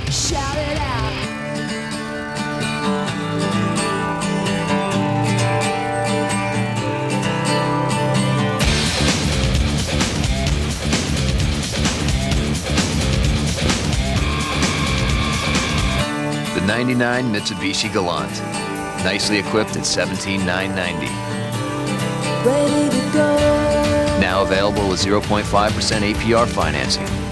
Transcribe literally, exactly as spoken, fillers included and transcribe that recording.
Shout it out. The ninety-nine Mitsubishi Galant. Nicely equipped at seventeen thousand nine hundred ninety dollars. Ready to go. Now available with zero point five percent A P R financing.